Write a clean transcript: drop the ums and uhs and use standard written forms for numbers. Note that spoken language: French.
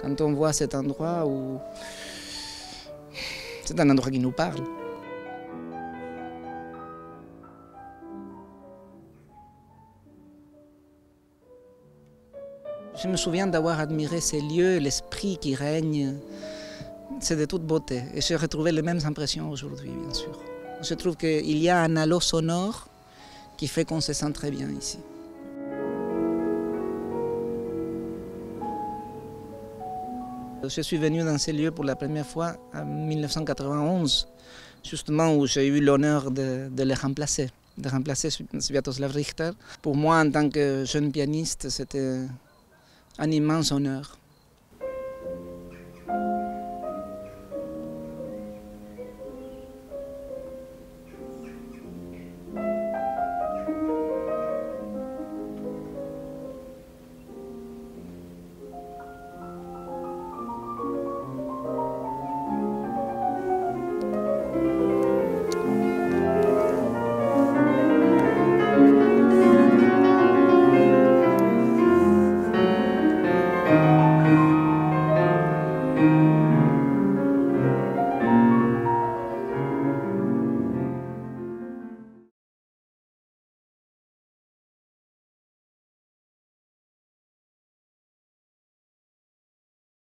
Quand on voit cet endroit où c'est un endroit qui nous parle. Je me souviens d'avoir admiré ces lieux, l'esprit qui règne. C'est de toute beauté. Et j'ai retrouvé les mêmes impressions aujourd'hui, bien sûr. Je trouve qu'il y a un halo sonore qui fait qu'on se sent très bien ici. Je suis venu dans ces lieux pour la première fois en 1991, justement où j'ai eu l'honneur de les remplacer, de remplacer Sviatoslav Richter. Pour moi, en tant que jeune pianiste, c'était un immense honneur.